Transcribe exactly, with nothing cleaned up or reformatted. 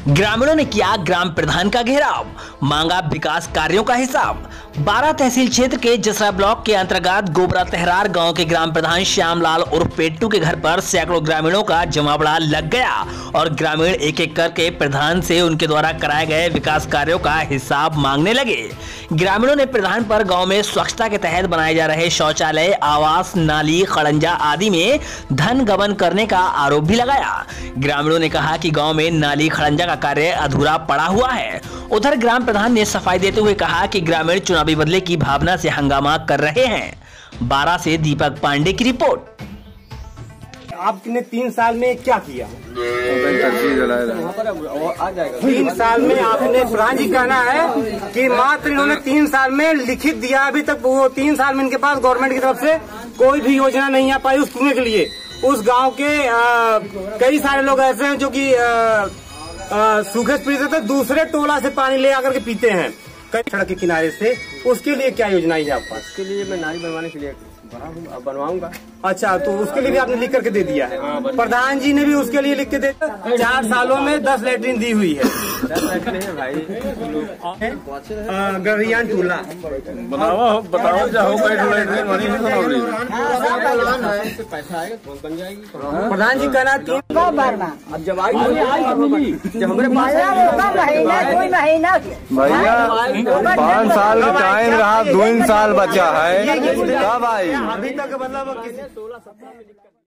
ग्रामीणों ने किया ग्राम प्रधान का घेराव, मांगा विकास कार्यों का हिसाब। बारह तहसील क्षेत्र के जसरा ब्लॉक के अंतर्गत गोबरा तहरार गांव के ग्राम प्रधान श्यामलाल उर्फ पेट्टू के घर पर सैकड़ों ग्रामीणों का जमावड़ा लग गया और ग्रामीण एक एक करके प्रधान से उनके द्वारा कराए गए विकास कार्यों का हिसाब मांगने लगे। ग्रामीणों ने प्रधान पर गांव में स्वच्छता के तहत बनाए जा रहे शौचालय, आवास, नाली, खड़ंजा आदि में धन गबन करने का आरोप भी लगाया। ग्रामीणों ने कहा कि गांव में नाली खड़ंजा का कार्य अधूरा पड़ा हुआ है। उधर ग्राम प्रधान ने सफाई देते हुए कहा कि ग्रामीण चुनावी बदले की भावना से हंगामा कर रहे हैं। बारह से दीपक पांडे की रिपोर्ट। आपने तीन साल में क्या किया? तीन साल में आपने प्रधान जी कहना है कि मात्र इन्होंने तीन साल में लिखित दिया, अभी तक वो तीन साल में इनके पास गवर्नमेंट की तरफ से कोई भी योजना नहीं आ पाई उस कुएं के लिए। उस गांव के आ, कई सारे लोग ऐसे हैं जो कि सूखे से पीते थे, दूसरे टोला से पानी ले आकर के पीते हैं कई सड़क के किनारे से। उसके लिए क्या योजना है आपके पास? उसके लिए मैं नाली बनवाने के लिए बनवाऊंगा। अच्छा, तो उसके लिए भी आपने लिख करके दे दिया है? प्रधान जी ने भी उसके लिए लिख के दे दिया। चार सालों में दस लैट्रिन दी हुई है। दस लैट्रिन है भाई। गढ़ियान टोला बताओ बताओ जाओ पैसा आएगा तो बन जाएगी। प्रधान जी कहना तीन अब जब आई जब हमारे पास भैया पाँच साल का टाइम रहा, दो साल बचा है। अभी तक मतलब सोलह सत्रह में